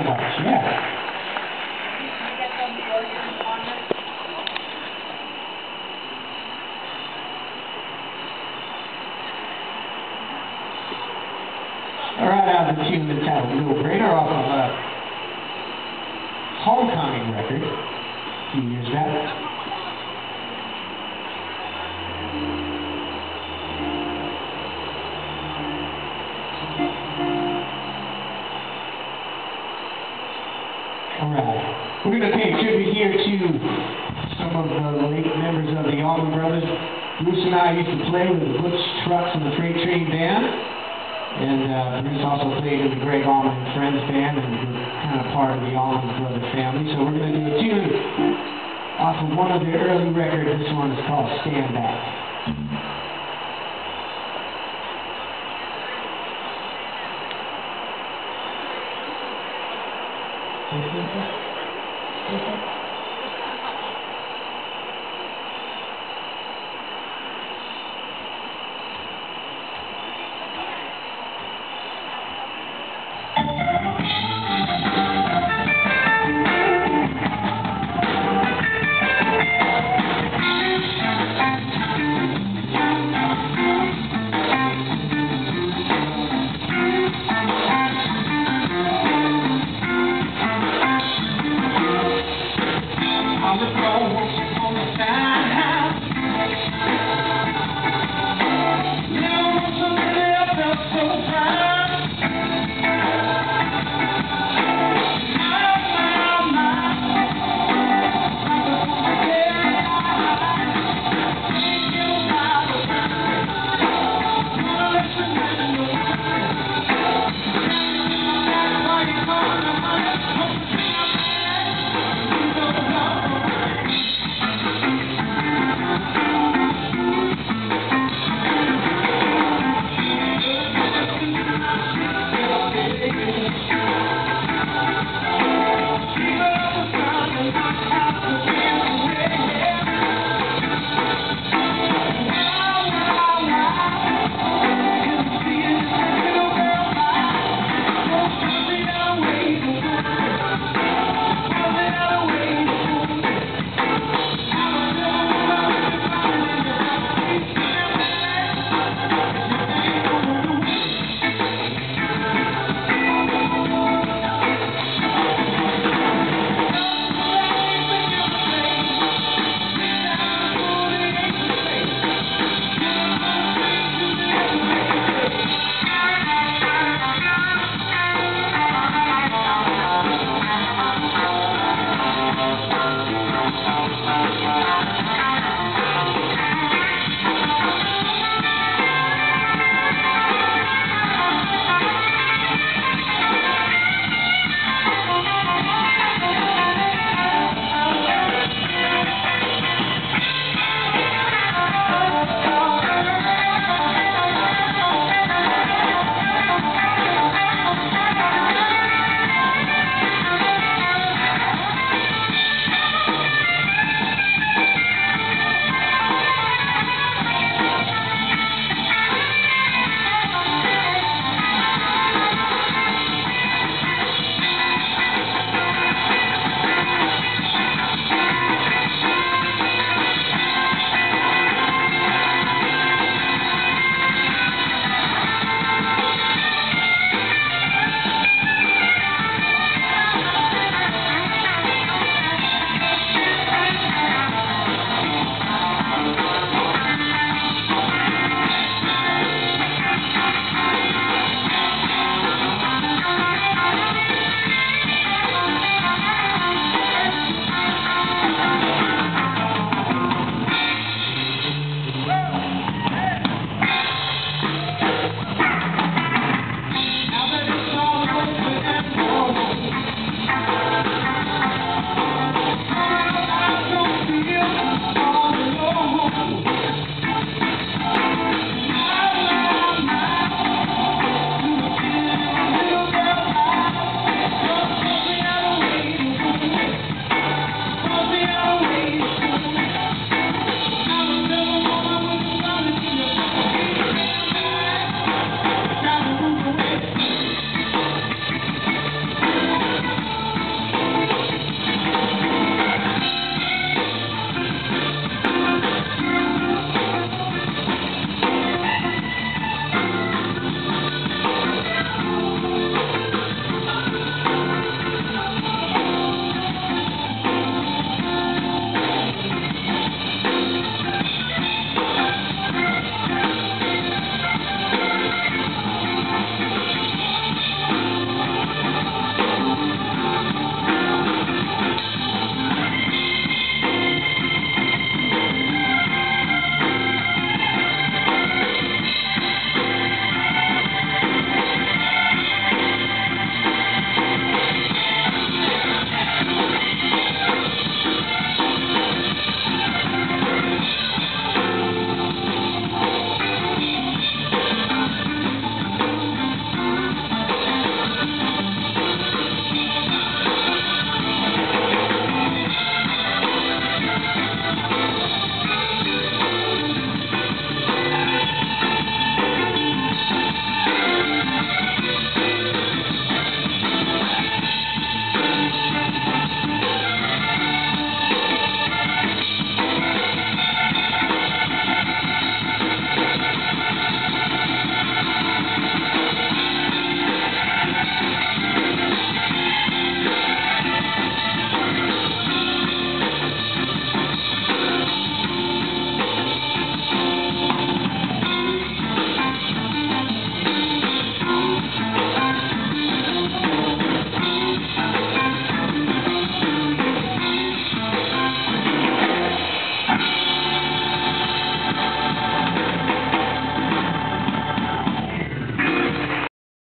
much, yeah. All right, out of the tune entitled Little Brainer off of a Homecoming record a few years back. Alright, we're going to pay tribute here to some of the late members of the Allman Brothers. Bruce and I used to play with the Butch Trucks and the Freight Train Band, and Bruce also played in the Greg Allman and Friends Band, and we're kind of part of the Allman Brothers family. So we're going to do a tune off of one of their early records. This one is called Stand Back. Thank you.